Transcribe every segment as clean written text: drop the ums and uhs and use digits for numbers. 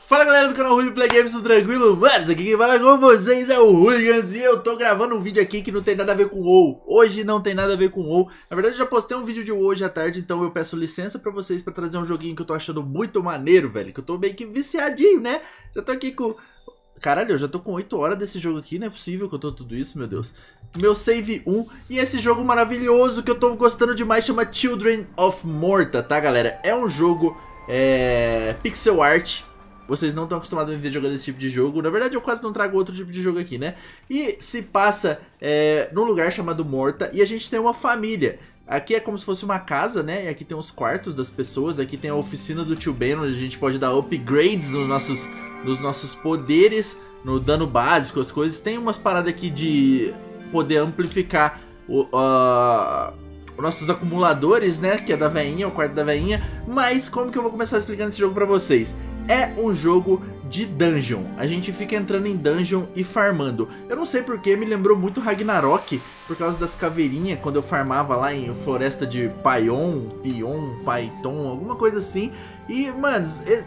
Fala galera do canal Hooligan Play Games, tudo tranquilo? Mano, aqui quem fala com vocês é o Hooligans e eu tô gravando um vídeo aqui que não tem nada a ver com WoW. Hoje não tem nada a ver com WoW. Na verdade eu já postei um vídeo de WoW hoje à tarde, então eu peço licença pra vocês pra trazer um joguinho que eu tô achando muito maneiro, velho. Que eu tô meio que viciadinho, né? Já tô aqui com... Caralho, eu já tô com 8 horas desse jogo aqui, não é possível que eu tô tudo isso, meu Deus. Meu save 1 e esse jogo maravilhoso que eu tô gostando demais chama Children of Morta, tá galera? É um jogo pixel art. Vocês não estão acostumados a ver jogando esse tipo de jogo. Na verdade eu quase não trago outro tipo de jogo aqui, né? E se passa num lugar chamado Morta e a gente tem uma família. Aqui é como se fosse uma casa, né? E aqui tem os quartos das pessoas. Aqui tem a oficina do tio Ben, onde a gente pode dar upgrades nos nossos poderes, no dano básico, as coisas. Tem umas paradas aqui de poder amplificar os nossos acumuladores, né? Que é da veinha, o quarto da veinha. Mas como que eu vou começar explicando esse jogo pra vocês? É um jogo de dungeon. A gente fica entrando em dungeon e farmando. Eu não sei porque, me lembrou muito Ragnarok, por causa das caveirinhas, quando eu farmava lá em Floresta de Pion, Python, alguma coisa assim. E, mano,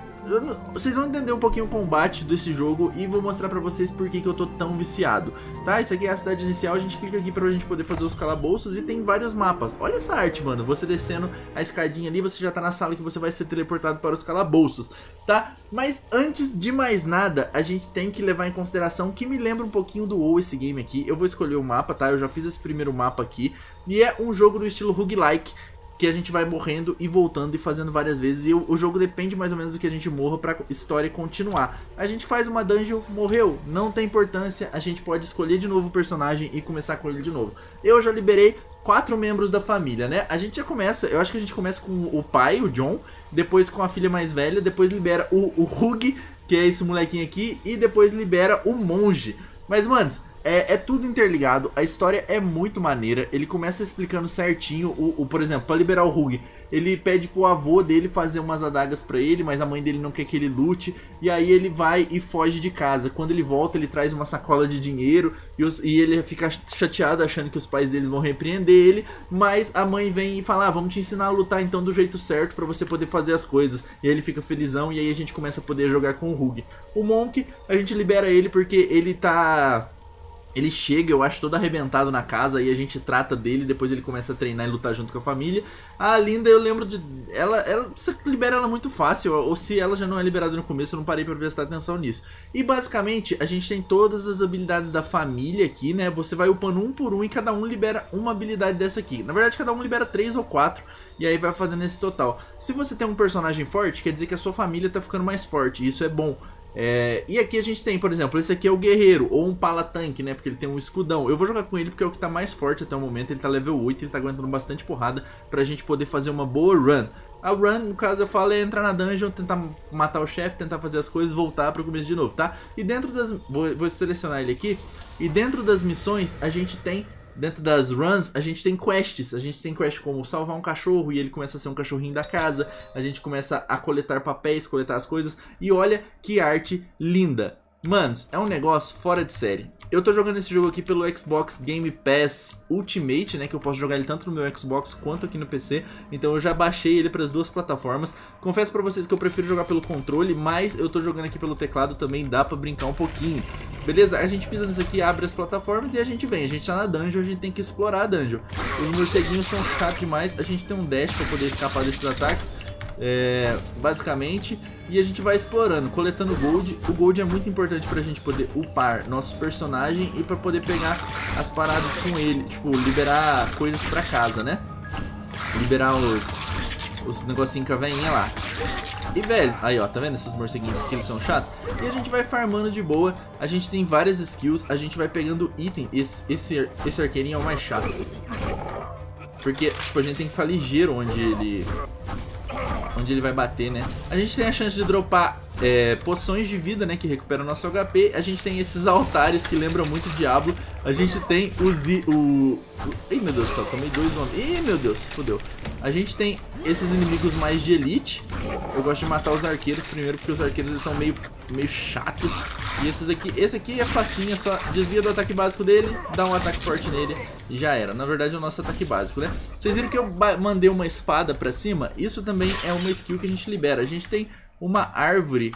vocês vão entender um pouquinho o combate desse jogo e vou mostrar pra vocês por que eu tô tão viciado, tá? Isso aqui é a cidade inicial, a gente clica aqui pra gente poder fazer os calabouços e tem vários mapas. Olha essa arte, mano, você descendo a escadinha ali, você já tá na sala que você vai ser teleportado para os calabouços, tá? Mas antes de mais nada, a gente tem que levar em consideração que me lembra um pouquinho do WoW esse game aqui. Eu vou escolher o mapa, tá? Eu já fiz esse primeiro mapa aqui e é um jogo do estilo roguelike, que a gente vai morrendo e voltando e fazendo várias vezes. E o jogo depende mais ou menos do que a gente morra pra história continuar. A gente faz uma dungeon, morreu, não tem importância. A gente pode escolher de novo o personagem e começar com ele de novo. Eu já liberei 4 membros da família, né? A gente já começa, eu acho que a gente começa com o pai, o John. Depois com a filha mais velha. Depois libera o Hug, que é esse molequinho aqui. E depois libera o monge. Mas, manos... É tudo interligado, a história é muito maneira. Ele começa explicando certinho, por exemplo, para liberar o Hug, ele pede pro avô dele fazer umas adagas pra ele, mas a mãe dele não quer que ele lute. E aí ele vai e foge de casa. Quando ele volta, ele traz uma sacola de dinheiro e ele fica chateado achando que os pais dele vão repreender ele. Mas a mãe vem e fala, vamos te ensinar a lutar então do jeito certo pra você poder fazer as coisas. E aí ele fica felizão e aí a gente começa a poder jogar com o Hug. O Monk, a gente libera ele porque ele tá... Ele chega, eu acho, todo arrebentado na casa e a gente trata dele, depois ele começa a treinar e lutar junto com a família. A Linda, eu lembro de... Você libera ela muito fácil, ou se ela já não é liberada no começo, eu não parei pra prestar atenção nisso. E basicamente, a gente tem todas as habilidades da família aqui, né? Você vai upando um por um e cada um libera uma habilidade dessa aqui. Na verdade, cada um libera 3 ou 4 e aí vai fazendo esse total. Se você tem um personagem forte, quer dizer que a sua família tá ficando mais forte, e isso é bom. E aqui a gente tem, por exemplo, esse aqui é o guerreiro, ou um palatanque, né, porque ele tem um escudão. Eu vou jogar com ele porque é o que tá mais forte até o momento. Ele tá level 8, ele tá aguentando bastante porrada pra gente poder fazer uma boa run. A run, no caso eu falo, é entrar na dungeon, tentar matar o chefe, tentar fazer as coisas, voltar pro começo de novo, tá? E dentro das... Vou selecionar ele aqui. E dentro das missões a gente tem... Dentro das runs, a gente tem quests. A gente tem quests como salvar um cachorro e ele começa a ser um cachorrinho da casa. A gente começa a coletar papéis, coletar as coisas. E olha que arte linda. Manos, é um negócio fora de série. Eu tô jogando esse jogo aqui pelo Xbox Game Pass Ultimate, né? Que eu posso jogar ele tanto no meu Xbox quanto aqui no PC. Então eu já baixei ele para as duas plataformas. Confesso pra vocês que eu prefiro jogar pelo controle, mas eu tô jogando aqui pelo teclado também, dá pra brincar um pouquinho. Beleza? A gente pisa nisso aqui, abre as plataformas e a gente vem. A gente tá na dungeon, a gente tem que explorar a dungeon. Os morceguinhos são chatos demais. A gente tem um dash pra poder escapar desses ataques. Basicamente, e a gente vai explorando, coletando gold. O gold é muito importante pra gente poder upar nosso personagem e pra poder pegar as paradas com ele, tipo, liberar coisas pra casa, né? Liberar os negocinhos com a veinha lá. E velho, aí ó, tá vendo esses morceguinhos aqui, eles são chatos? E a gente vai farmando de boa, a gente tem várias skills, a gente vai pegando item. Esse arqueirinho é o mais chato, porque, tipo, a gente tem que ficar ligeiro onde ele vai bater, né? A gente tem a chance de dropar poções de vida, né? Que recuperam nosso HP. A gente tem esses altares que lembram muito Diablo. A gente tem Ih, meu Deus do céu, tomei 2 nomes. Ih, meu Deus, fodeu. A gente tem esses inimigos mais de elite. Eu gosto de matar os arqueiros primeiro, porque os arqueiros eles são meio chatos. E esse aqui é facinho, só desvia do ataque básico dele, dá um ataque forte nele e já era. Na verdade é o nosso ataque básico, né? Vocês viram que eu mandei uma espada pra cima? Isso também é uma skill que a gente libera. A gente tem uma árvore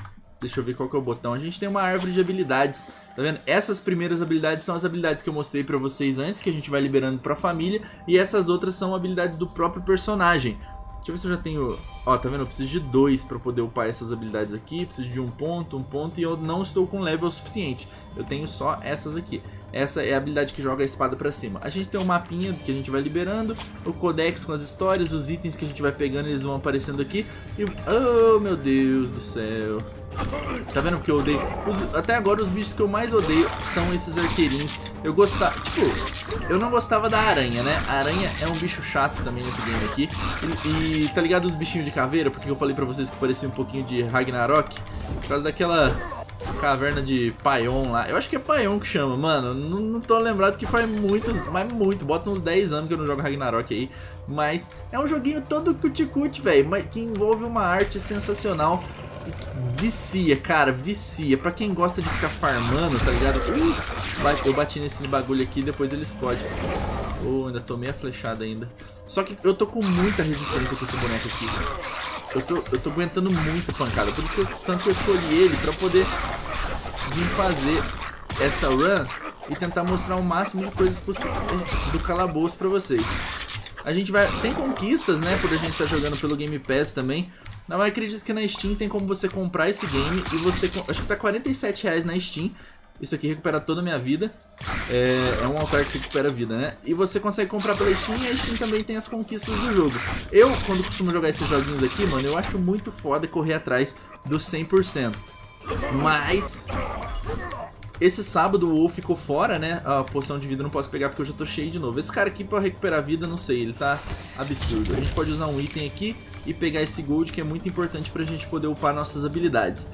Deixa eu ver qual que é o botão. A gente tem uma árvore de habilidades, tá vendo? Essas primeiras habilidades são as habilidades que eu mostrei pra vocês antes, que a gente vai liberando pra família. E essas outras são habilidades do próprio personagem. Deixa eu ver se eu já tenho... Ó, tá vendo? Eu preciso de 2 pra poder upar essas habilidades aqui. Preciso de um ponto, e eu não estou com level suficiente. Eu tenho só essas aqui. Essa é a habilidade que joga a espada pra cima. A gente tem um mapinha que a gente vai liberando, o codex com as histórias, os itens que a gente vai pegando, eles vão aparecendo aqui. E... Oh, meu Deus do céu. Tá vendo porque eu odeio? Até agora os bichos que eu mais odeio são esses arqueirinhos. Eu gostava... Tipo, eu não gostava da aranha, né? A aranha é um bicho chato também nesse game aqui. E tá ligado os bichinhos de caveira? Porque eu falei pra vocês que parecia um pouquinho de Ragnarok. Por causa daquela... caverna de Paion lá. Eu acho que é Paion que chama, mano. Não tô lembrado que faz muito. Bota uns 10 anos que eu não jogo Ragnarok aí. Mas é um joguinho todo cuticute, velho. Que envolve uma arte sensacional. Vicia, cara, vicia. Pra quem gosta de ficar farmando, tá ligado? Eu bati nesse bagulho aqui e depois ele explode. Oh, ainda tomei a flechada ainda. Só que eu tô com muita resistência com esse boneco aqui. Eu tô aguentando muita pancada. Por isso que tanto que eu escolhi ele pra poder vir fazer essa run e tentar mostrar o máximo de coisas possível do calabouço pra vocês. A gente vai... Tem conquistas, né? Por a gente estar jogando pelo Game Pass também. Não, eu acredito que na Steam tem como você comprar esse game e você... Acho que tá R$47 na Steam. Isso aqui recupera toda a minha vida. É um altar que recupera a vida, né? E você consegue comprar pela Steam e a Steam também tem as conquistas do jogo. Eu, quando costumo jogar esses joguinhos aqui, mano, eu acho muito foda correr atrás do 100%. Mas... Esse sábado o WoW ficou fora, né? A poção de vida eu não posso pegar porque eu já tô cheio de novo. Esse cara aqui pra recuperar a vida, não sei, ele tá absurdo. A gente pode usar um item aqui e pegar esse gold, que é muito importante pra gente poder upar nossas habilidades.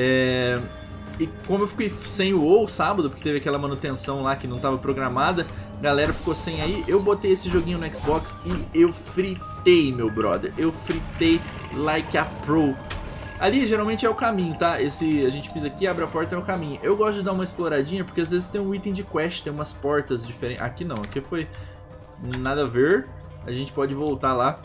E como eu fiquei sem o WoW sábado, porque teve aquela manutenção lá que não tava programada, a galera ficou sem aí, eu botei esse joguinho no Xbox e eu fritei, meu brother. Eu fritei like a pro. Ali geralmente é o caminho, tá? A gente pisa aqui, abre a porta, é o caminho. Eu gosto de dar uma exploradinha porque às vezes tem um item de quest, tem umas portas diferentes. Aqui não, aqui foi nada a ver. A gente pode voltar lá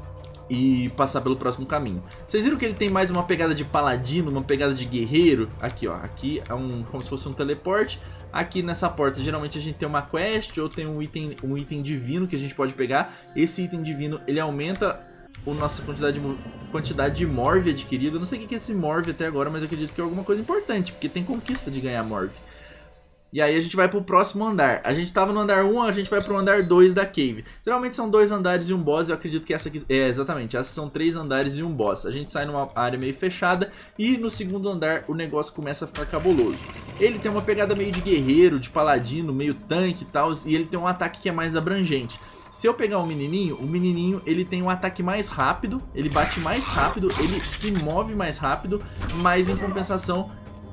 e passar pelo próximo caminho. Vocês viram que ele tem mais uma pegada de paladino, uma pegada de guerreiro? Aqui, ó. Aqui é como se fosse um teleporte. Aqui nessa porta geralmente a gente tem uma quest ou tem um item divino que a gente pode pegar. Esse item divino, ele aumenta a nossa quantidade de Morve adquirida. Eu não sei o que é esse Morve até agora, mas eu acredito que é alguma coisa importante, porque tem conquista de ganhar Morve. E aí a gente vai pro próximo andar. A gente tava no andar 1, a gente vai pro andar 2 da Cave. Geralmente são 2 andares e um boss, eu acredito que essa aqui... exatamente, essas são 3 andares e um boss. A gente sai numa área meio fechada e no segundo andar o negócio começa a ficar cabuloso. Ele tem uma pegada meio de guerreiro, de paladino, meio tanque e tal, e ele tem um ataque que é mais abrangente. Se eu pegar o menininho ele tem um ataque mais rápido, ele bate mais rápido, ele se move mais rápido, mas em compensação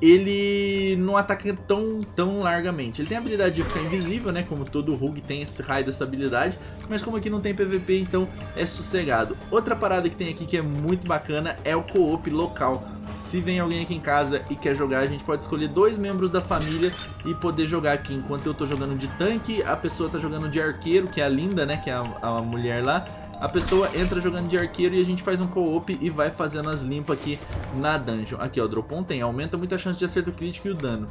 ele não ataca tão largamente. Ele tem a habilidade de ficar invisível, né? Como todo Rogue tem esse raio dessa habilidade, mas como aqui não tem PVP, então é sossegado. Outra parada que tem aqui que é muito bacana é o co-op local. Se vem alguém aqui em casa e quer jogar, a gente pode escolher 2 membros da família e poder jogar aqui. Enquanto eu tô jogando de tanque, a pessoa tá jogando de arqueiro, que é a Linda, né? Que é a mulher lá. A pessoa entra jogando de arqueiro e a gente faz um co-op e vai fazendo as limpas aqui na dungeon. Aqui, ó, Dropon tem. Aumenta muito a chance de acerto crítico e o dano.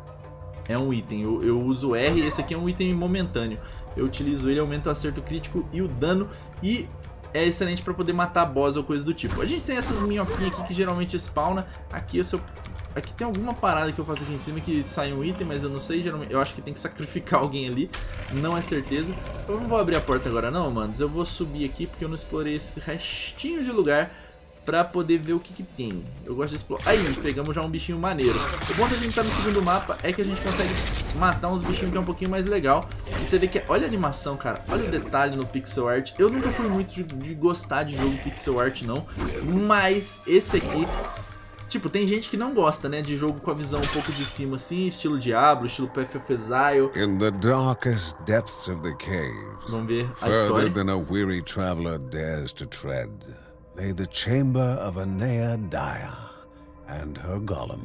É um item. Eu uso o R e esse aqui é um item momentâneo. Eu utilizo ele, aumenta o acerto crítico e o dano. E é excelente para poder matar boss ou coisa do tipo. A gente tem essas minhoquinhas aqui que geralmente spawna. Aqui aqui tem alguma parada que eu faço aqui em cima que sai um item, mas eu não sei, geralmente eu acho que tem que sacrificar alguém ali, não é certeza. Eu não vou abrir a porta agora não, manos, eu vou subir aqui porque eu não explorei esse restinho de lugar pra poder ver o que tem. Eu gosto de explorar. Aí, pegamos já um bichinho maneiro. O bom da gente estar no segundo mapa é que a gente consegue matar uns bichinhos que é um pouquinho mais legal. E você vê que, olha a animação, cara, olha o detalhe no pixel art. Eu nunca fui muito de gostar de jogo pixel art não, mas esse aqui... Tipo, tem gente que não gosta, né, de jogo com a visão um pouco de cima, assim, estilo Diablo, estilo Path of Exile. In the darkest depths of the caves, vamos ver a história. Further than a weary traveler dares to tread, lay the chamber of Anea Daya and her golem,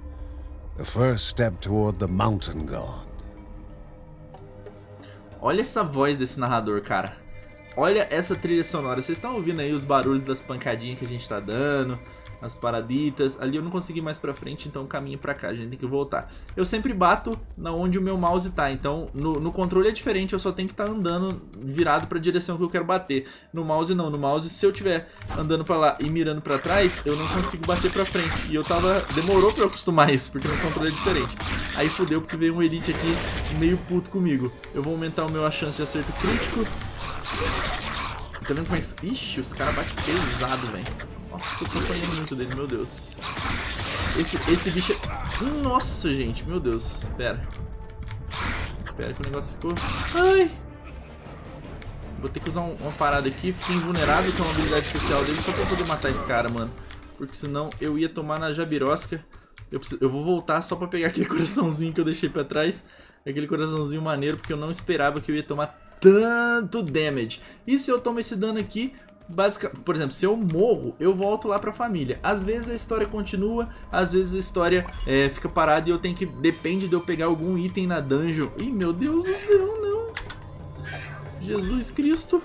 the first step toward the mountain god. Olha essa voz desse narrador, cara. Olha essa trilha sonora. Vocês estão ouvindo aí os barulhos das pancadinhas que a gente tá dando, as paraditas. Ali eu não consegui ir mais pra frente, então caminho pra cá, a gente tem que voltar. Eu sempre bato na onde o meu mouse tá, então no controle é diferente, eu só tenho que estar andando virado pra direção que eu quero bater. No mouse não, no mouse se eu tiver andando pra lá e mirando pra trás, eu não consigo bater pra frente. E eu demorou pra eu acostumar isso, porque no controle é diferente. Aí fudeu, porque veio um Elite aqui meio puto comigo. Eu vou aumentar a chance de acerto crítico. Tá vendo como é que... Ixi, os caras batem pesado, velho. Nossa, eu tô apanhando muito dele, meu Deus. Esse bicho é... Nossa, gente, meu Deus. Espera que o negócio ficou... Ai! Vou ter que usar uma parada aqui. Fiquei invulnerável com a habilidade especial dele só pra poder matar esse cara, mano. Porque senão eu ia tomar na jabirosca. Eu vou voltar só pra pegar aquele coraçãozinho que eu deixei pra trás. Aquele coraçãozinho maneiro, porque eu não esperava que eu ia tomar tanto damage. E se eu tomo esse dano aqui, por exemplo, se eu morro, eu volto lá pra família. Às vezes a história continua, às vezes a história fica parada e eu tenho que... Depende de eu pegar algum item na dungeon. Ih, meu Deus do céu, não. Jesus Cristo.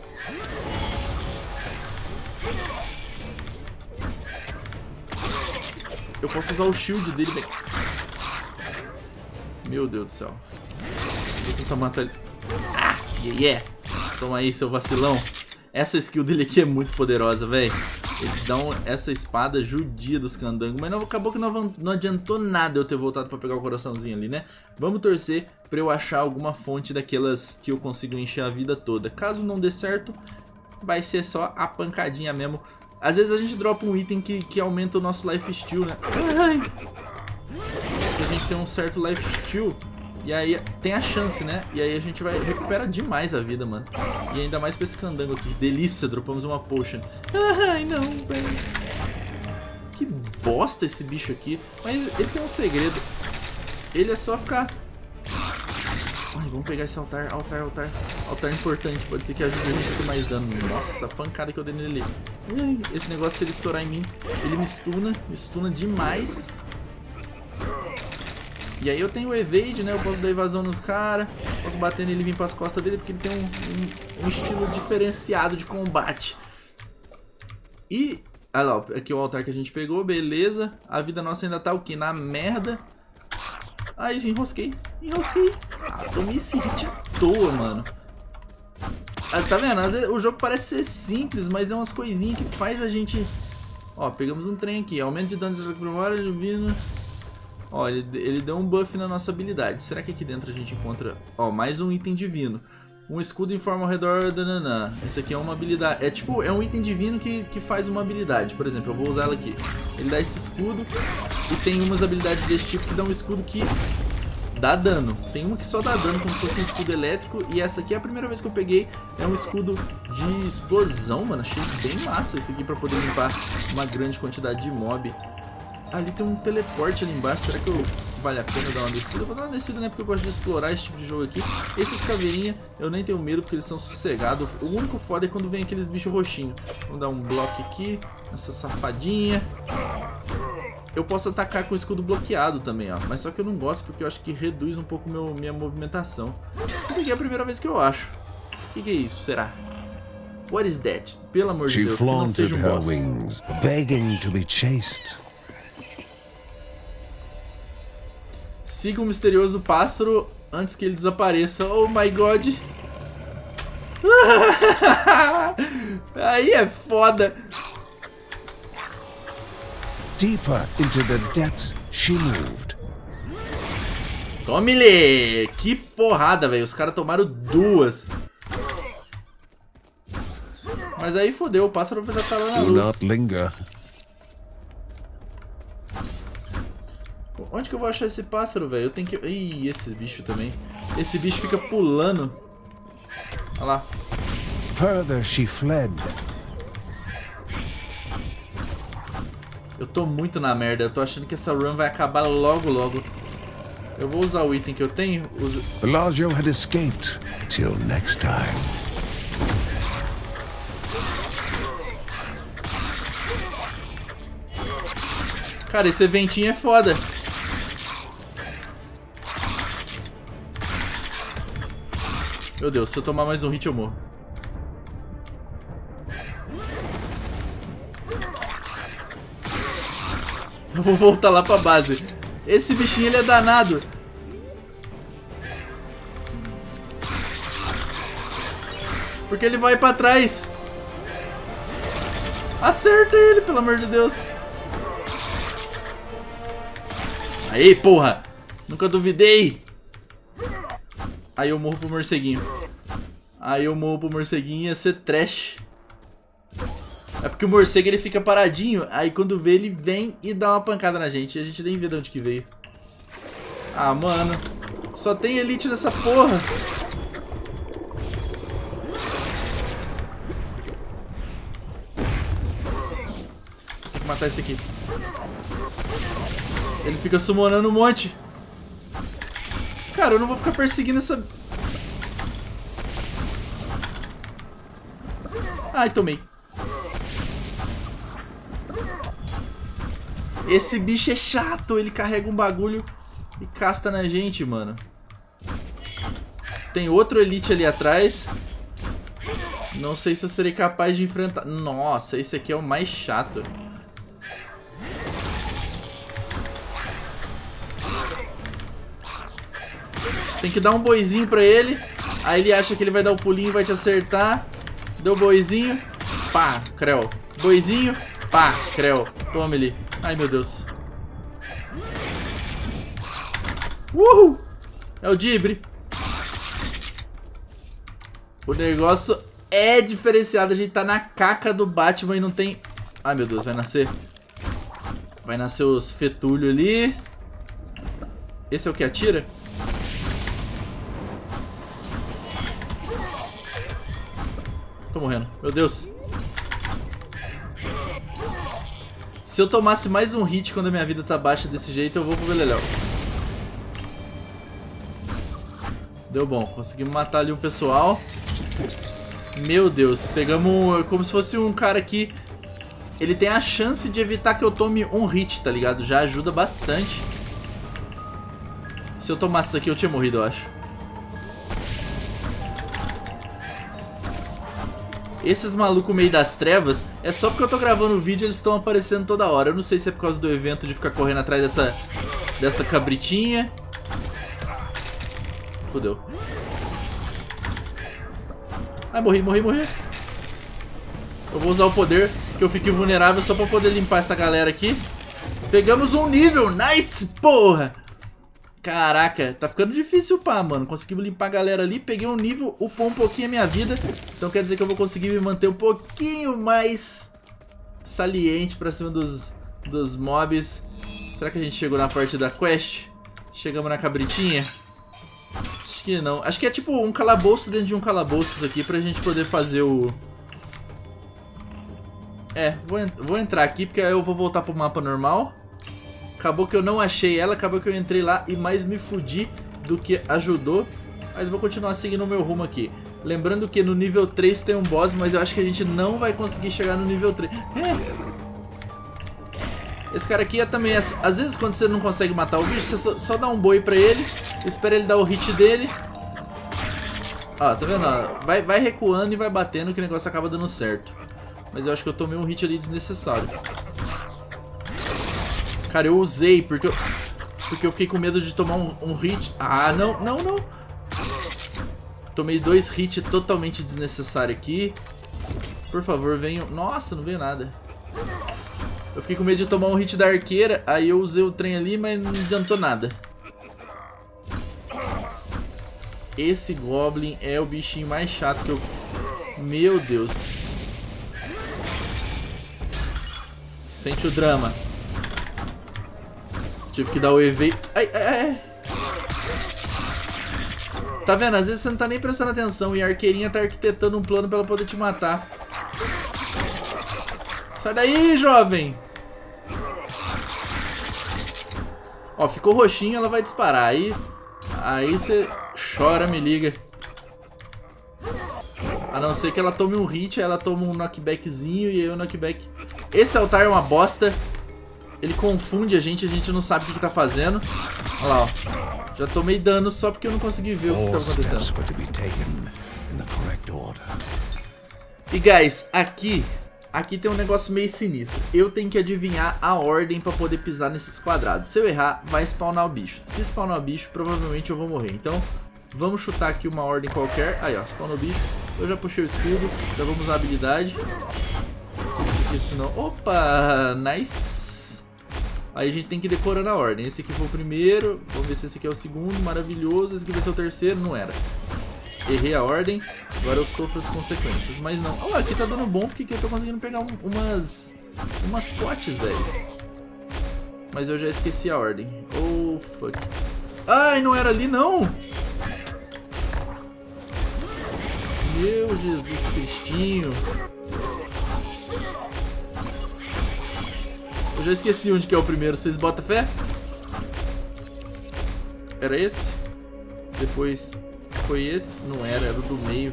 Eu posso usar o shield dele, velho. Meu Deus do céu. Vou tentar matar ele. Ah, yeah. Toma aí, seu vacilão. Essa skill dele aqui é muito poderosa, velho. Eles dão essa espada judia dos candangos. Mas não, acabou que não adiantou nada eu ter voltado pra pegar o coraçãozinho ali, né? Vamos torcer pra eu achar alguma fonte daquelas que eu consigo encher a vida toda. Caso não dê certo, vai ser só a pancadinha mesmo. Às vezes a gente dropa um item que aumenta o nosso lifesteal, né? Ai. A gente tem um certo lifesteal. E aí tem a chance, né? E aí a gente recupera demais a vida, mano. E ainda mais pra esse candango aqui. Delícia, dropamos uma potion. Ai, não, velho. Que bosta esse bicho aqui. Mas ele tem um segredo. Ele é só ficar... Ai, vamos pegar esse altar. Altar importante. Pode ser que ajude a gente a ter mais dano. Nossa, a pancada que eu dei nele. Ai, esse negócio, se ele estourar em mim, ele me stuna demais. E aí eu tenho o evade, né? Eu posso dar evasão no cara, posso bater nele e vir pras costas dele, porque ele tem um estilo diferenciado de combate. E... olha lá, aqui o altar que a gente pegou, beleza. A vida nossa ainda tá o quê? Na merda. Ai, enrosquei. Ah, tomei esse hit à toa, mano. Ah, tá vendo? Às vezes o jogo parece ser simples, mas é umas coisinhas que faz a gente... Ó, pegamos um trem aqui. Aumento de dano de memória divina. Ó, ele deu um buff na nossa habilidade. Será que aqui dentro a gente encontra... Ó, mais um item divino. Um escudo em forma ao redor... Dananã. Isso aqui é uma habilidade... É tipo, é um item divino que faz uma habilidade. Por exemplo, eu vou usar ela aqui. Ele dá esse escudo. E tem umas habilidades desse tipo que dão um escudo que dá dano. Tem uma que só dá dano, como se fosse um escudo elétrico. E essa aqui é a primeira vez que eu peguei. É um escudo de explosão, mano. Achei bem massa esse aqui pra poder limpar uma grande quantidade de mob. Ali tem um teleporte ali embaixo. Será que vale a pena dar uma descida? Eu vou dar uma descida, né? Porque eu gosto de explorar esse tipo de jogo aqui. Esses caveirinha eu nem tenho medo porque eles são sossegados. O único foda é quando vem aqueles bichos roxinhos. Vamos dar um bloco aqui. Essa safadinha. Eu posso atacar com o escudo bloqueado também, ó. Mas só que eu não gosto porque eu acho que reduz um pouco minha movimentação. Isso aqui é a primeira vez que eu acho. O que é isso? Será? What is that? Pelo amor de Deus, que não seja um boss. Wings, begging to be chased. Siga o misterioso pássaro antes que ele desapareça. Oh my god. Aí é foda. Deeper into the depths she moved. Tome-lhe! Que porrada, velho. Os caras tomaram duas. Mas aí fodeu, o pássaro já tá lá na lua. Do not linger. Onde que eu vou achar esse pássaro, velho? Eu tenho que... Ih, esse bicho também. Esse bicho fica pulando. Olha lá. Further she fled. Eu tô muito na merda. Eu tô achando que essa run vai acabar logo, logo. Eu vou usar o item que eu tenho. Bellagio had escaped. Till next time. Cara, esse eventinho é foda. Meu Deus, se eu tomar mais um hit eu morro. Eu vou voltar lá pra base. Esse bichinho, ele é danado. Porque ele vai pra trás. Acerta ele, pelo amor de Deus. Aí, porra. Nunca duvidei. Aí eu morro pro morceguinho. Aí eu morro pro morceguinho, ia ser trash. É porque o morcego ele fica paradinho. Aí quando vê ele vem e dá uma pancada na gente. E a gente nem vê de onde que veio. Ah, mano. Só tem elite nessa porra. Tem que matar esse aqui. Ele fica summonando um monte. Cara, eu não vou ficar perseguindo essa... Ai, tomei. Esse bicho é chato. Ele carrega um bagulho e casta na gente, mano. Tem outro elite ali atrás. Não sei se eu serei capaz de enfrentar. Nossa, esse aqui é o mais chato. Tem que dar um boizinho pra ele. Aí ele acha que ele vai dar o pulinho e vai te acertar. Deu boizinho. Pá, creu. Boizinho. Pá, creu. Toma ele. Ai, meu Deus. Uhul! É o Dibre. O negócio é diferenciado. A gente tá na caca do Batman e não tem... Ai, meu Deus, vai nascer. Vai nascer os fetulhos ali. Esse é o que atira? Tô morrendo. Meu Deus. Se eu tomasse mais um hit quando a minha vida tá baixa desse jeito, eu vou pro beleléu. Deu bom. Conseguimos matar ali o pessoal. Meu Deus. Pegamos como se fosse um cara que... Ele tem a chance de evitar que eu tome um hit, tá ligado? Já ajuda bastante. Se eu tomasse isso aqui, eu tinha morrido, eu acho. Esses malucos meio das trevas, é só porque eu tô gravando o vídeo, eles estão aparecendo toda hora. Eu não sei se é por causa do evento de ficar correndo atrás dessa cabritinha. Fudeu. Ai, morri. Eu vou usar o poder, que eu fiquei vulnerável só pra poder limpar essa galera aqui. Pegamos um nível, nice, porra! Caraca, tá ficando difícil upar, mano. Conseguimos limpar a galera ali, peguei um nível, upou um pouquinho a minha vida. Então quer dizer que eu vou conseguir me manter um pouquinho mais saliente pra cima dos mobs. Será que a gente chegou na parte da quest? Chegamos na cabritinha? Acho que não. Acho que é tipo um calabouço dentro de um calabouço isso aqui pra gente poder fazer o... vou entrar aqui porque aí eu vou voltar pro mapa normal. Acabou que eu não achei ela, acabou que eu entrei lá e mais me fudi do que ajudou. Mas vou continuar seguindo o meu rumo aqui. Lembrando que no nível 3 tem um boss, mas eu acho que a gente não vai conseguir chegar no nível 3. Esse cara aqui é também... Às vezes quando você não consegue matar o bicho, você só dá um boi pra ele, espera ele dar o hit dele. Ó, tá vendo? Vai recuando e vai batendo que o negócio acaba dando certo. Mas eu acho que eu tomei um hit ali desnecessário. Cara, eu usei porque eu fiquei com medo de tomar um hit. Ah, não. Tomei 2 hits totalmente desnecessários aqui. Por favor, venham. Nossa, não veio nada. Eu fiquei com medo de tomar um hit da arqueira. Aí eu usei o trem ali, mas não adiantou nada. Esse Goblin é o bichinho mais chato que eu... Meu Deus. Sente o drama. Tive que dar o EV. Ai. Tá vendo? Às vezes você não tá nem prestando atenção e a arqueirinha tá arquitetando um plano pra ela poder te matar. Sai daí, jovem! Ó, ficou roxinho, ela vai disparar. Aí você chora, me liga. A não ser que ela tome um hit, aí ela toma um knockbackzinho e aí o knockback... Esse altar é uma bosta. Ele confunde a gente não sabe o que tá fazendo. Olha lá, ó. Já tomei dano só porque eu não consegui ver o que tá acontecendo. E guys, aqui Aqui tem um negócio meio sinistro. Eu tenho que adivinhar a ordem pra poder pisar nesses quadrados. Se eu errar, vai spawnar o bicho. Se spawnar o bicho, provavelmente eu vou morrer. Então, vamos chutar aqui uma ordem qualquer. Aí, ó, spawnou o bicho. Eu já puxei o escudo. Já vamos usar a habilidade. Porque senão... Opa! Nice! Aí a gente tem que ir decorando a ordem. Esse aqui foi o primeiro. Vamos ver se esse aqui é o segundo. Maravilhoso. Esse aqui vai ser o terceiro. Não era. Errei a ordem, agora eu sofro as consequências. Mas não. Ó, aqui tá dando bom porque aqui eu tô conseguindo pegar umas potes, velho. Mas eu já esqueci a ordem. Oh, fuck. Ai, não era ali, não! Meu Jesus Cristinho. Eu já esqueci onde que é o primeiro. Vocês botam fé? Era esse? Depois... Foi esse? Não era, era o do meio.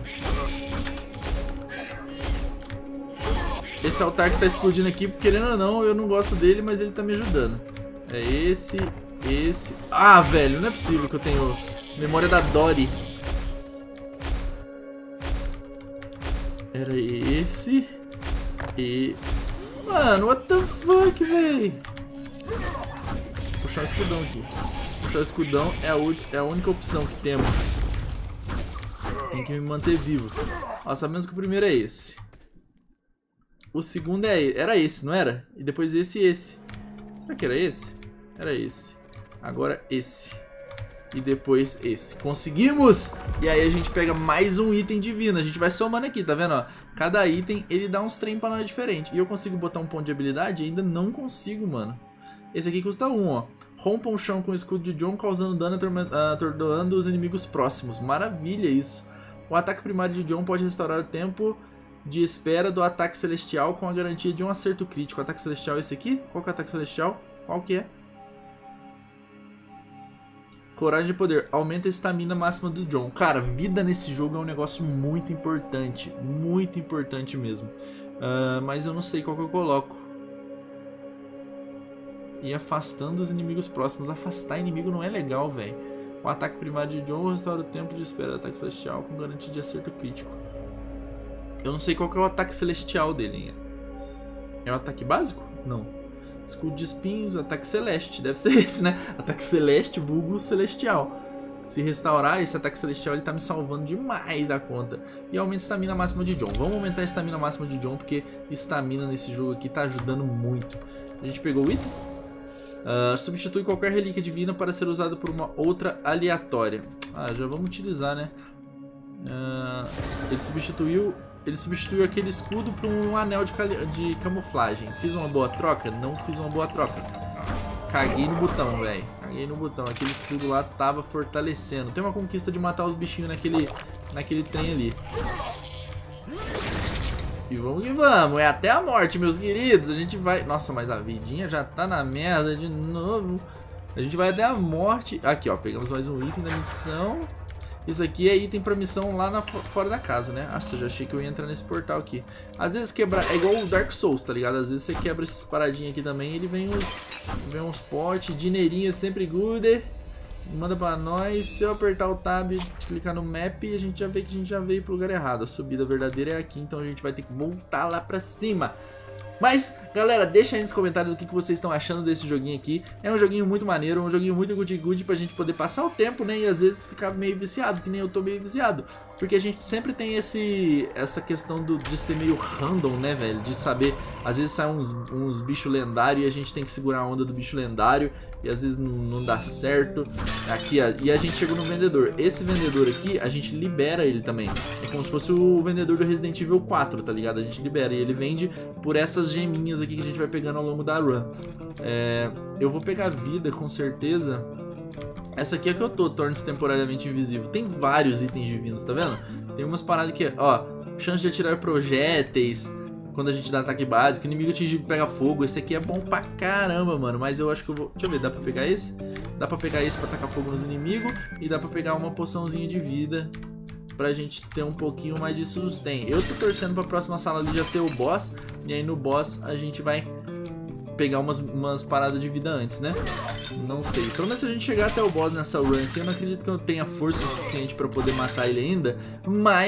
Esse altar que tá explodindo aqui, querendo ou não, eu não gosto dele, mas ele tá me ajudando. É esse, esse... Ah, velho, não é possível que eu tenho memória da Dory. Era esse e... Mano, what the fuck, velho? Vou puxar o escudão aqui. Puxar o escudão é a única opção que temos. Tem que me manter vivo. Ó, sabemos que o primeiro é esse. O segundo era esse, não era? E depois esse e esse. Será que era esse? Era esse. Agora esse. E depois esse. Conseguimos! E aí a gente pega mais um item divino. A gente vai somando aqui, tá vendo? Ó, cada item, ele dá uns trem pra nós diferente. E eu consigo botar um ponto de habilidade? Ainda não consigo, mano. Esse aqui custa 1, ó. Rompa um chão com o escudo de John, causando dano atordoando os inimigos próximos. Maravilha isso. O ataque primário de John pode restaurar o tempo de espera do ataque celestial com a garantia de um acerto crítico. O ataque celestial é esse aqui? Qual que é o ataque celestial? Qual que é? Coragem de poder. Aumenta a estamina máxima do John. Cara, vida nesse jogo é um negócio muito importante. Muito importante mesmo. Mas eu não sei qual que eu coloco. E afastando os inimigos próximos. Afastar inimigo não é legal, velho. O ataque primário de John restaura o tempo de espera do ataque celestial com garantia de acerto crítico. Eu não sei qual que é o ataque celestial dele, hein? É o ataque básico? Não. Escudo de espinhos, ataque celeste. Deve ser esse, né? Ataque celeste, vulgo celestial. Se restaurar esse ataque celestial, ele tá me salvando demais da conta. E aumenta a estamina máxima de John. Vamos aumentar a estamina máxima de John, porque estamina nesse jogo aqui tá ajudando muito. A gente pegou o item. Substitui qualquer relíquia divina para ser usada por uma outra aleatória. Já vamos utilizar, né? Ele substituiu aquele escudo por um anel de camuflagem. Fiz uma boa troca? Não fiz uma boa troca. Caguei no botão, velho. Caguei no botão. Aquele escudo lá tava fortalecendo. Tem uma conquista de matar os bichinhos naquele trem ali. E vamos que vamos, é até a morte, meus queridos. A gente vai... Nossa, mas a vidinha já tá na merda de novo. A gente vai até a morte. Aqui, ó, pegamos mais um item da missão. Isso aqui é item pra missão lá fora da casa, né? Nossa, eu já achei que eu ia entrar nesse portal aqui. Às vezes quebrar... É igual o Dark Souls, tá ligado? Às vezes você quebra essas paradinhas aqui também e ele vem uns potes. Dinheirinho é sempre good. Manda pra nós. Se eu apertar o tab e clicar no map, a gente já vê que a gente já veio pro lugar errado. A subida verdadeira é aqui, então a gente vai ter que voltar lá pra cima. Mas, galera, deixa aí nos comentários o que vocês estão achando desse joguinho aqui. É um joguinho muito maneiro, um joguinho muito good pra gente poder passar o tempo, né? E às vezes ficar meio viciado, que nem eu tô meio viciado. Porque a gente sempre tem essa questão de ser meio random, né, velho? De saber, às vezes sai uns bichos lendários e a gente tem que segurar a onda do bicho lendário. E às vezes não dá certo. Aqui, e a gente chegou no vendedor. Esse vendedor aqui, a gente libera ele também. É como se fosse o vendedor do Resident Evil 4, tá ligado? A gente libera e ele vende por essas geminhas aqui que a gente vai pegando ao longo da run. Eu vou pegar vida, com certeza. Essa aqui é que eu tô, torna-se temporariamente invisível. Tem vários itens divinos, tá vendo? Tem umas paradas que, ó, chance de atirar projéteis quando a gente dá ataque básico, inimigo atingido pega fogo. Esse aqui é bom pra caramba, mano. Mas eu acho que eu vou... Deixa eu ver, dá pra pegar esse? Dá pra pegar esse pra tacar fogo nos inimigos. E dá pra pegar uma poçãozinha de vida pra gente ter um pouquinho mais de sustain. Eu tô torcendo pra próxima sala ali já ser o boss. E aí no boss a gente vai pegar umas paradas de vida antes, né? Não sei. Pelo menos se a gente chegar até o boss nessa run aqui, eu não acredito que eu tenha força suficiente pra poder matar ele ainda. Mas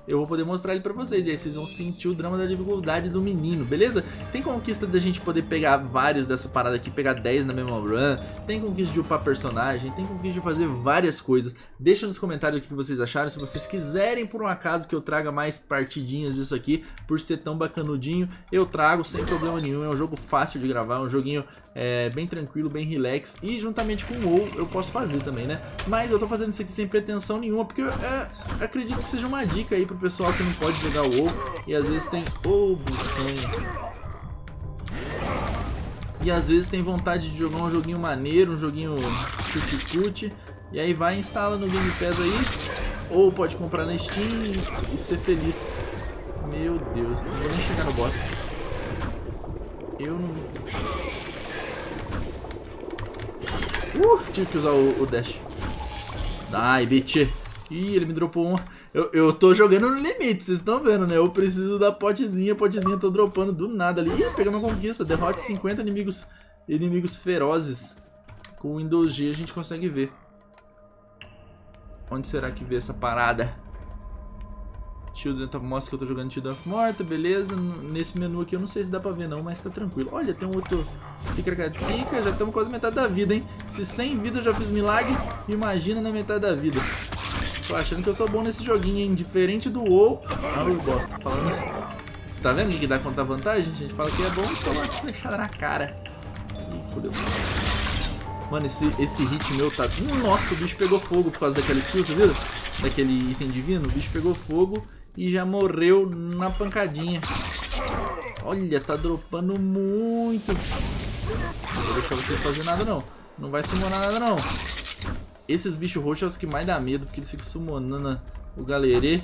eu vou poder mostrar ele pra vocês. E aí vocês vão sentir o drama da dificuldade do menino, beleza? Tem conquista da gente poder pegar vários dessa parada aqui, pegar 10 na mesma run. Tem conquista de upar personagem, tem conquista de fazer várias coisas. Deixa nos comentários o que vocês acharam. Se vocês quiserem por um acaso que eu traga mais partidinhas disso aqui, por ser tão bacanudinho, eu trago sem problema nenhum. É um jogo fácil de gravar, é um joguinho bem tranquilo, bem relax. E juntamente com o WoW eu posso fazer também, né? Mas eu tô fazendo isso aqui sem pretensão nenhuma, porque eu acredito que seja uma dica aí pro pessoal que não pode jogar o WoW e às vezes tem tem vontade de jogar um joguinho maneiro, um joguinho cuti-cuti, e aí vai e instala no Game Pass aí, ou pode comprar na Steam e ser feliz. Meu Deus, não vou nem chegar no boss. Eu não... tive que usar o dash. Ai, bitch. Ih, ele me dropou uma. Eu tô jogando no limite, vocês estão vendo, né? Eu preciso da potezinha, tô dropando do nada ali. Ih, pegamos uma conquista. Derrote 50 inimigos ferozes. Com o Windows G a gente consegue ver. Onde será que vê essa parada? Mostra que eu tô jogando Children of Morta, beleza. Nesse menu aqui eu não sei se dá pra ver não, mas tá tranquilo. Olha, tem um outro pica-pica, já estamos quase metade da vida, hein? Se 100 vidas eu já fiz milagre, imagina na metade da vida. Tô achando que eu sou bom nesse joguinho, hein? Diferente do WoW. Ah, eu gosto, tô falando. Tá vendo o que dá contra a vantagem? A gente fala que é bom, toma fechada na cara. Ih, fodeu. Mano, esse hit meu tá... Nossa, o bicho pegou fogo por causa daquela skill, você viu? Daquele item divino, o bicho pegou fogo e já morreu na pancadinha. Olha, tá dropando muito. Não vou deixar vocês fazer nada não. Não vai summonar nada não. Esses bichos roxos são os que mais dá medo, porque eles ficam summonando o galerê.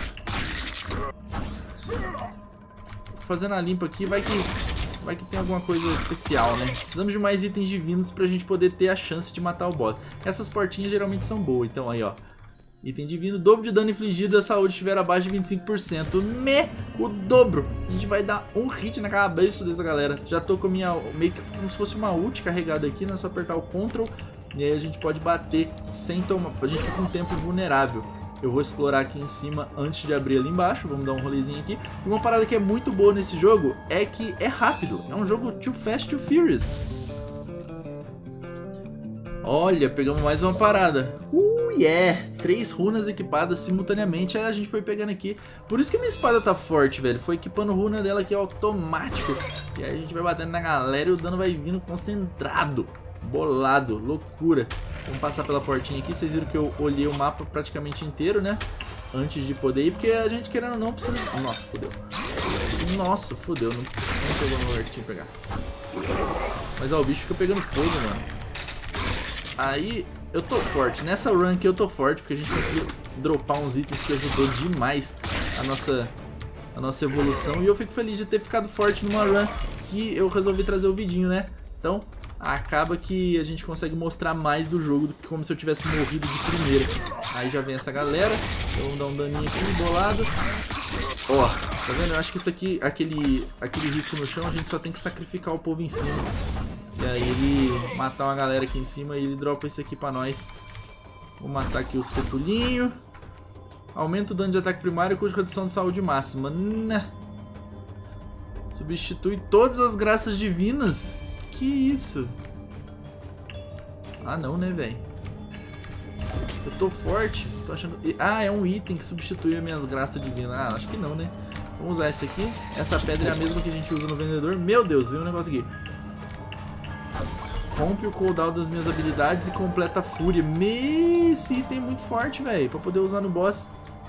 Fazendo a limpa aqui, vai que tem alguma coisa especial, né? Precisamos de mais itens divinos pra gente poder ter a chance de matar o boss. Essas portinhas geralmente são boas, então aí ó. Item divino, dobro de dano infligido, a saúde estiver abaixo de 25%. O dobro. A gente vai dar um hit na cabeça dessa galera. Já tô com a minha, meio que como se fosse uma ult carregada aqui, né? É só apertar o Ctrl e aí a gente pode bater sem tomar. A gente fica um tempo vulnerável. Eu vou explorar aqui em cima antes de abrir ali embaixo. Vamos dar um rolezinho aqui. E uma parada que é muito boa nesse jogo é que é rápido. É um jogo Too Fast, Too Furious. Olha, pegamos mais uma parada. Yeah! 3 runas equipadas simultaneamente. Aí a gente foi pegando aqui. Por isso que minha espada tá forte, velho. Foi equipando runa dela aqui automático. E aí a gente vai batendo na galera e o dano vai vindo concentrado. Bolado, loucura. Vamos passar pela portinha aqui. Vocês viram que eu olhei o mapa praticamente inteiro, né? Antes de poder ir, porque a gente querendo ou não precisa... Nossa, fodeu. Nossa, fodeu. Não pegou no artinho pegar. Mas ó, o bicho fica pegando fogo, mano. Aí eu tô forte. Nessa run aqui eu tô forte, porque a gente conseguiu dropar uns itens que ajudou demais a nossa evolução. E eu fico feliz de ter ficado forte numa run que eu resolvi trazer o vidinho, né? Então acaba que a gente consegue mostrar mais do jogo do que como se eu tivesse morrido de primeira. Aí já vem essa galera. Então vamos dar um daninho aqui, bolado. Ó, tá vendo? Eu acho que isso aqui, aquele risco no chão, a gente só tem que sacrificar o povo em cima. E aí ele matar uma galera aqui em cima e ele dropa isso aqui pra nós. Vou matar aqui os fetulinhos. Aumenta o dano de ataque primário com redução de saúde máxima. Substitui todas as graças divinas. Que isso? Ah não, né, velho? Eu tô forte. Tô achando... Ah, é um item que substitui as minhas graças divinas. Ah, acho que não, né? Vamos usar esse aqui. Essa pedra é a mesma que a gente usa no vendedor. Meu Deus, veio um negócio aqui. Rompe o cooldown das minhas habilidades e completa a fúria. Esse item é muito forte, velho. Pra poder usar no boss.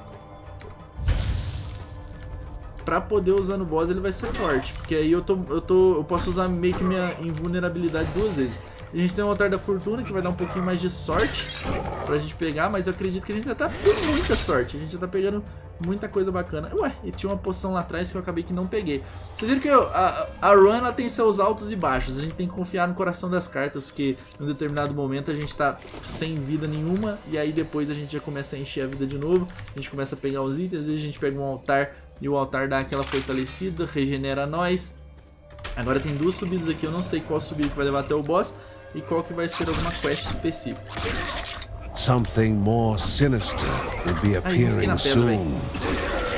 Pra poder usar no boss ele vai ser forte. Porque aí eu posso usar meio que minha invulnerabilidade 2 vezes. A gente tem o altar da fortuna que vai dar um pouquinho mais de sorte pra gente pegar. Mas eu acredito que a gente já tá com muita sorte. A gente já tá pegando muita coisa bacana. Ué, e tinha uma poção lá atrás que eu acabei que não peguei. Vocês viram que a run ela tem seus altos e baixos. A gente tem que confiar no coração das cartas. Porque em um determinado momento a gente tá sem vida nenhuma. E aí depois a gente já começa a encher a vida de novo. A gente começa a pegar os itens. Às vezes a gente pega um altar e o altar dá aquela fortalecida, regenera nós. Agora tem 2 subidas aqui. Eu não sei qual subida que vai levar até o boss e qual que vai ser alguma quest específica. Something more sinister will be appearing soon.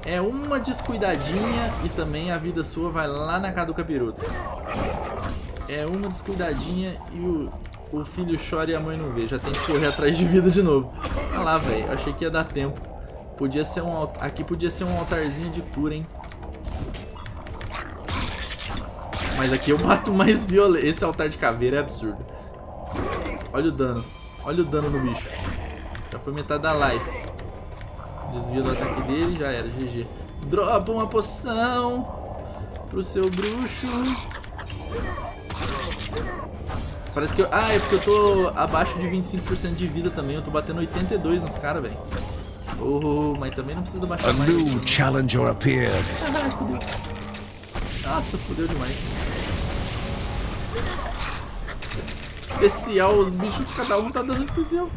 É uma descuidadinha e também a vida sua vai lá na casa do capiroto. É uma descuidadinha e o filho chora e a mãe não vê. Já tem que correr atrás de vida de novo. Olha lá, velho. Achei que ia dar tempo. Podia ser aqui podia ser um altarzinho de cura, hein? Mas aqui eu bato mais violento. Esse altar de caveira é absurdo. Olha o dano. Olha o dano no bicho. Já foi metade da life. Desvia do ataque dele, já era, GG. Dropa uma poção pro seu bruxo. Parece que eu... Ah, é porque eu tô abaixo de 25% de vida também. Eu tô batendo 82 nos caras, velho. Oh, mas também não precisa baixar mais. A new challenger appeared. Ah, fudeu. Nossa, fudeu demais. Especial, os bichos, cada um tá dando especial.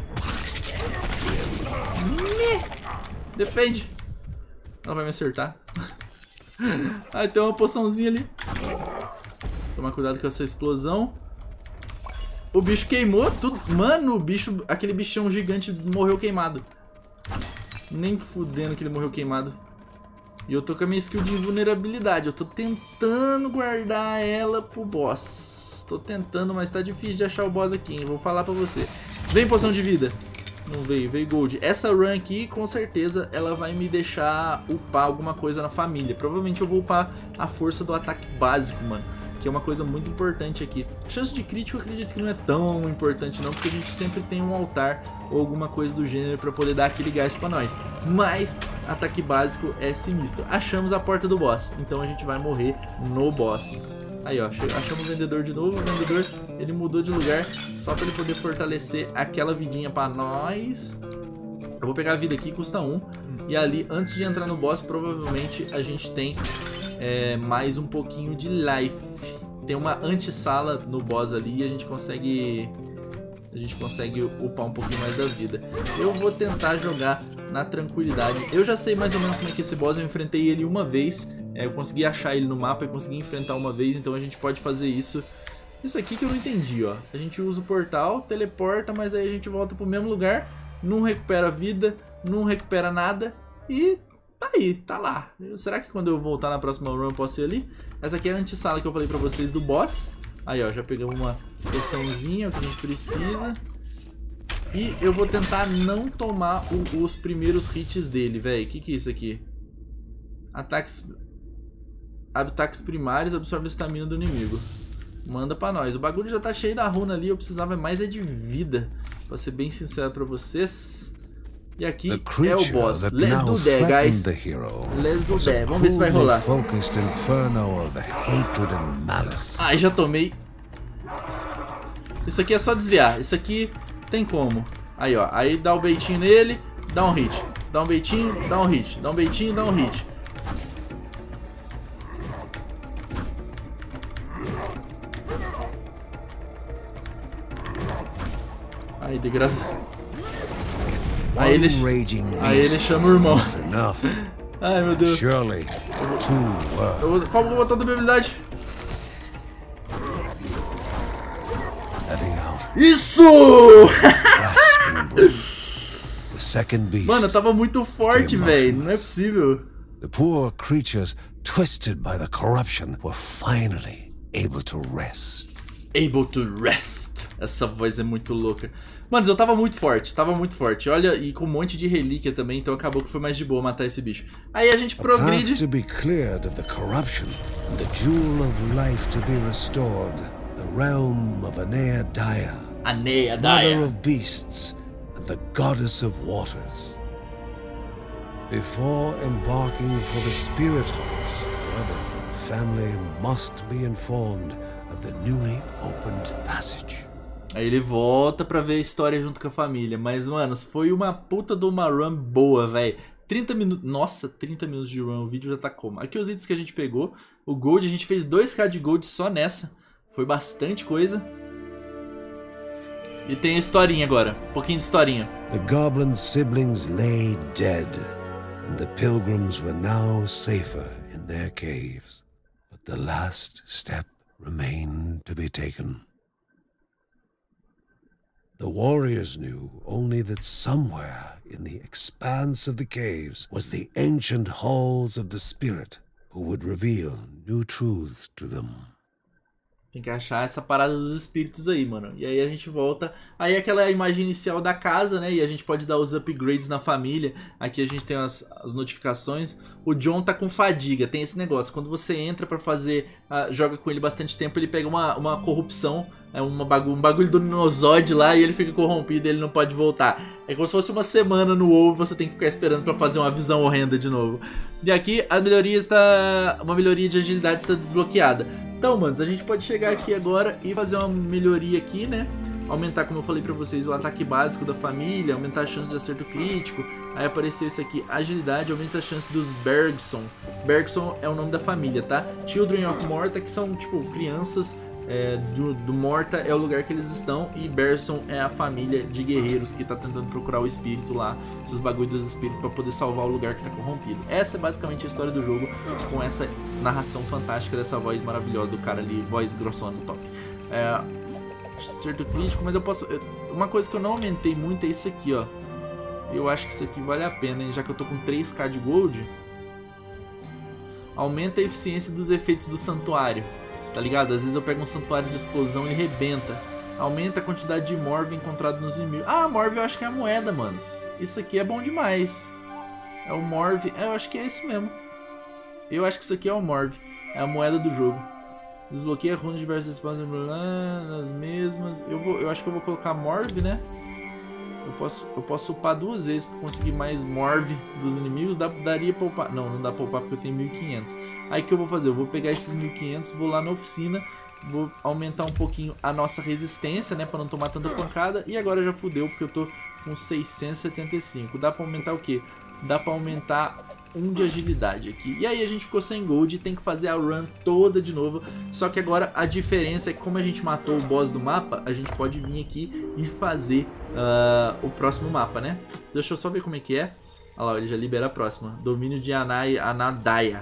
Defende. Ela vai me acertar. Ah, tem uma poçãozinha ali. Tomar cuidado com essa explosão. O bicho queimou tudo. Mano, o bicho, aquele bichão gigante morreu queimado. Nem fudendo que ele morreu queimado. E eu tô com a minha skill de invulnerabilidade. Eu tô tentando guardar ela pro boss. Tô tentando, mas tá difícil de achar o boss aqui, hein? Vou falar pra você. Vem poção de vida. Não veio, veio gold. Essa run aqui, com certeza, ela vai me deixar upar alguma coisa na família. Provavelmente eu vou upar a força do ataque básico, mano. Que é uma coisa muito importante aqui. Chance de crítico eu acredito que não é tão importante não, porque a gente sempre tem um altar ou alguma coisa do gênero pra poder dar aquele gás pra nós. Mas ataque básico é sinistro. Achamos a porta do boss, então a gente vai morrer no boss. Aí ó, achamos o vendedor de novo. O vendedor, ele mudou de lugar só pra ele poder fortalecer aquela vidinha pra nós. Eu vou pegar a vida aqui, custa 1. E ali, antes de entrar no boss, provavelmente a gente tem mais um pouquinho de life. Tem uma antessala no boss ali e a gente consegue upar um pouquinho mais da vida. Eu vou tentar jogar na tranquilidade. Eu já sei mais ou menos como é que esse boss, eu enfrentei ele uma vez. Eu consegui achar ele no mapa e consegui enfrentar uma vez, então a gente pode fazer isso. Isso aqui que eu não entendi, ó. A gente usa o portal, teleporta, mas aí a gente volta pro mesmo lugar. Não recupera vida, não recupera nada e tá aí, tá lá. Será que quando eu voltar na próxima run eu posso ir ali? Essa aqui é a antessala que eu falei pra vocês do boss. Aí ó, já pegamos uma poçãozinha, o que a gente precisa. E eu vou tentar não tomar os primeiros hits dele, velho. O que é isso aqui? Ataques primários, absorve a estamina do inimigo. Manda pra nós. O bagulho já tá cheio da runa ali, eu precisava mais de vida. Pra ser bem sincero pra vocês. E aqui é o boss. Let's do that, guys. Let's do that. Vamos ver se vai rolar. Ai, já tomei. Isso aqui é só desviar. Isso aqui tem como. Aí, ó. Aí dá o baitinho nele, dá um hit. Dá um baitinho, dá um hit. Dá um baitinho, dá um hit. Aí, de graça. Aí ele chama o irmão. Ai, meu Deus. Qual o botão da minha habilidade? Isso! Mano, eu tava muito forte, velho. Não é possível. The poor creatures, twisted by the corruption, were finally able to rest. Able to rest. Essa voz é muito louca. Mano, eu tava muito forte, Olha, e com um monte de relíquia também, então acabou que foi mais de boa matar esse bicho. Aí a gente progride. To be cleared of the corruption, the jewel of life to be restored, the realm of Anea Daya, mother of beasts, and the goddess of waters. Before embarking for the spirit house, however, the family must be informed of the newly opened passage. Aí ele volta pra ver a história junto com a família. Mas, mano, foi uma puta de uma run boa, velho. 30 minutos... Nossa, 30 minutos de run. O vídeo já tá como? Aqui os itens que a gente pegou. O gold, a gente fez 2k de gold só nessa. Foi bastante coisa. E tem a historinha agora. Um pouquinho de historinha. The goblin siblings lay dead. And the pilgrims were now safer in their caves. But the last step remained to be taken. The warriors knew only that somewhere in the expanse of the caves was the ancient halls of the spirit who would reveal new truths to them. Tem que achar essa parada dos espíritos aí, mano. E aí a gente volta. Aí aquela imagem inicial da casa, né? E a gente pode dar os upgrades na família. Aqui a gente tem as notificações. O John tá com fadiga. Tem esse negócio. Quando você entra pra fazer... joga com ele bastante tempo, ele pega uma corrupção. É um bagulho do Nosod lá e ele fica corrompido e ele não pode voltar. É como se fosse uma semana no WoW, você tem que ficar esperando pra fazer uma visão horrenda de novo. E aqui a melhoria está... uma melhoria de agilidade está desbloqueada. Então, manos, a gente pode chegar aqui agora e fazer uma melhoria aqui, né? Aumentar, como eu falei pra vocês, o ataque básico da família, aumentar a chance de acerto crítico. Aí apareceu isso aqui, agilidade, aumenta a chance dos Bergson. Bergson é o nome da família, tá? Children of Morta, que são, tipo, crianças do Morta é o lugar que eles estão. E Bergson é a família de guerreiros que tá tentando procurar o espírito lá, esses bagulhos dos espíritos, pra poder salvar o lugar que tá corrompido. Essa é basicamente a história do jogo, com essa narração fantástica dessa voz maravilhosa do cara ali, voz grossona no top. Acerto crítico, mas eu posso... Uma coisa que eu não aumentei muito é isso aqui, ó. Eu acho que isso aqui vale a pena, hein? Já que eu tô com 3k de gold. Aumenta a eficiência dos efeitos do santuário, tá ligado? Às vezes eu pego um santuário de explosão e ele rebenta. Aumenta a quantidade de Morve encontrado nos inimigos. Ah, Morve eu acho que é a moeda, manos. Isso aqui é bom demais. É o Morve. Eu acho que é isso mesmo. Eu acho que isso aqui é o Morve. É a moeda do jogo. Desbloqueia runas de diversas espadas nas mesmas. Eu acho que eu vou colocar Morve, né? Eu posso upar 2 vezes para conseguir mais Morve dos inimigos. Daria pra upar. Não dá pra upar porque eu tenho 1500. Aí o que eu vou fazer? Eu vou pegar esses 1500, vou lá na oficina, vou aumentar um pouquinho a nossa resistência, né? Pra não tomar tanta pancada. E agora já fudeu porque eu tô com 675. Dá pra aumentar o quê? Dá pra aumentar 1 de agilidade aqui. E aí a gente ficou sem gold e tem que fazer a run toda de novo. Só que agora a diferença é que como a gente matou o boss do mapa, a gente pode vir aqui e fazer o próximo mapa, né? Deixa eu só ver como é que é. Olha lá, ele já libera a próxima. Domínio de Anaidaia.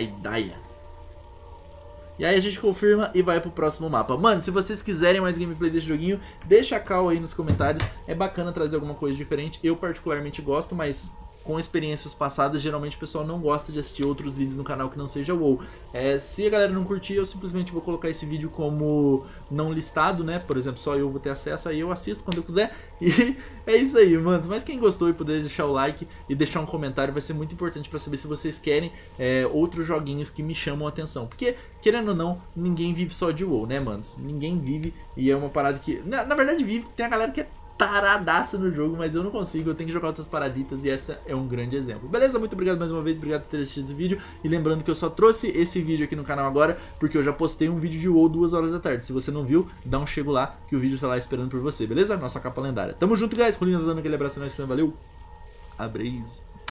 E aí a gente confirma e vai pro próximo mapa. Mano, se vocês quiserem mais gameplay desse joguinho, deixa a call aí nos comentários. É bacana trazer alguma coisa diferente. Eu particularmente gosto, mas... com experiências passadas, geralmente o pessoal não gosta de assistir outros vídeos no canal que não seja WoW. Se a galera não curtir, eu simplesmente vou colocar esse vídeo como não listado, né? Por exemplo, só eu vou ter acesso, aí eu assisto quando eu quiser. E é isso aí, mano. Mas quem gostou e puder deixar o like e deixar um comentário vai ser muito importante pra saber se vocês querem outros joguinhos que me chamam a atenção. Porque, querendo ou não, ninguém vive só de WoW, né, manos? Ninguém vive e é uma parada que... Na verdade vive, tem a galera que é taradaça no jogo, mas eu não consigo, eu tenho que jogar outras paraditas e essa é um grande exemplo. Beleza? Muito obrigado mais uma vez, obrigado por ter assistido esse vídeo e lembrando que eu só trouxe esse vídeo aqui no canal agora porque eu já postei um vídeo de WoW 2 horas da tarde. Se você não viu, dá um chego lá que o vídeo tá lá esperando por você, beleza? Nossa capa lendária. Tamo junto, guys. Rolinhas dando aquele abraço, nós, valeu. Abraço.